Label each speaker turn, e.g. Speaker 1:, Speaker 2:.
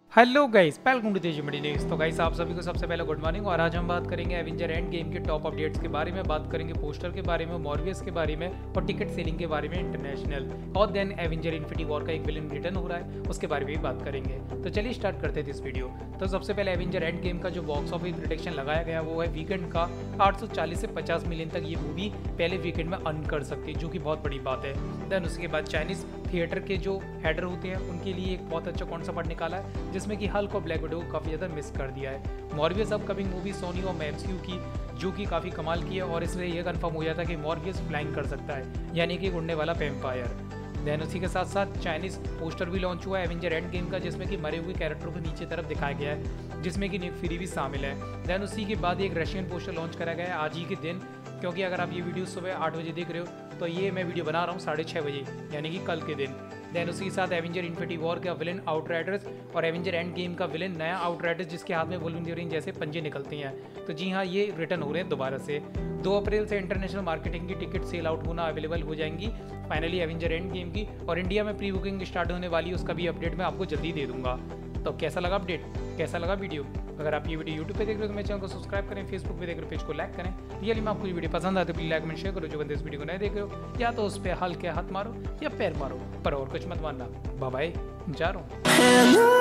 Speaker 1: Hello guys, welcome to तेजी मडी news. तो गाइस, आप सभी को सबसे पहले गुड मॉर्निंग। और आज हम बात करेंगे एवेंजर एंड गेम के टॉप अपडेट्स के बारे में, बात करेंगे पोस्टर के बारे में, मॉर्बियस के बारे में और टिकट सेलिंग के बारे में इंटरनेशनल। और देन एवेंजर इन्फिनिटी वॉर का एक विलन रिटर्न हो रहा है, उसके बारे में भी बात करेंगे। तो चलिए स्टार्ट करते थे इस वीडियो। तो सबसे पहले एवेंजर एंड गेम का जो बॉक्स ऑफिस प्रेडिक्शन लगाया गया वो है वीकेंड का 840 से 50 मिलियन तक ये मूवी पहले वीकेंड में अर्न कर सकती है, जो कि बहुत बड़ी बात है। देन उसके बाद चाइनीज थिएटर के जो हेडर होते हैं उनके लिए एक बहुत अच्छा कौन सा पार्ट निकाला है, जिसमें कि हल्क और ब्लैक विडो काफ़ी ज़्यादा मिस कर दिया है। मॉर्बियस अपकमिंग मूवी सोनी और एमसीयू की, जो कि काफ़ी कमाल की है, और इसलिए यह कंफर्म हो जाता है कि मॉर्बियस फ्लाइंग कर सकता है, यानी कि उड़ने वाला वेम्पायर। देन उसी के साथ साथ चाइनीज पोस्टर भी लॉन्च हुआ है एवेंजर एंड गेम का, जिसमें कि मरे हुए कैरेक्टरों को नीचे तरफ दिखाया गया है, जिसमें कि निक फ्यूरी भी शामिल है। देन उसी के बाद एक रशियन पोस्टर लॉन्च करा गया है आज ही के दिन, क्योंकि अगर आप ये वीडियो सुबह 8 बजे देख रहे हो तो ये मैं वीडियो बना रहा हूँ 6:30 बजे, यानी कि कल के दिन। देन उसी के साथ एवेंजर इन्फिनिटी वॉर का विलन आउटराइडर्स और एवेंजर एंड गेम का विलन नया आउटराइडर्स, जिसके हाथ में वुल्वरीन जैसे पंजे निकलते हैं। तो जी हाँ, ये रिटर्न हो रहे हैं दोबारा से। 2 अप्रैल से इंटरनेशनल मार्केटिंग की टिकट सेल आउट होना अवेलेबल हो जाएंगी फाइनली एवेंजर एंड गेम की, और इंडिया में प्री बुकिंग स्टार्ट होने वाली है, उसका भी अपडेट मैं आपको जल्दी दे दूंगा। तो कैसा लगा अपडेट, कैसा लगा वीडियो? अगर आप ये वीडियो यूट्यूब पे देख रहे हो तो मेरे चैनल को सब्सक्राइब करें, फेसबुक पे देख रहे हो पेज को लाइक करें। रियली में आपको ये वीडियो पसंद आते तो प्लीज लाइक कमेंट शेयर करो। जो बंदे इस वीडियो को नहीं देख रहे हो या तो उस पर हल्के हाथ मारो या पैर मारो, पर और कुछ मत मानना। बाय बाय, जा रहा हूँ।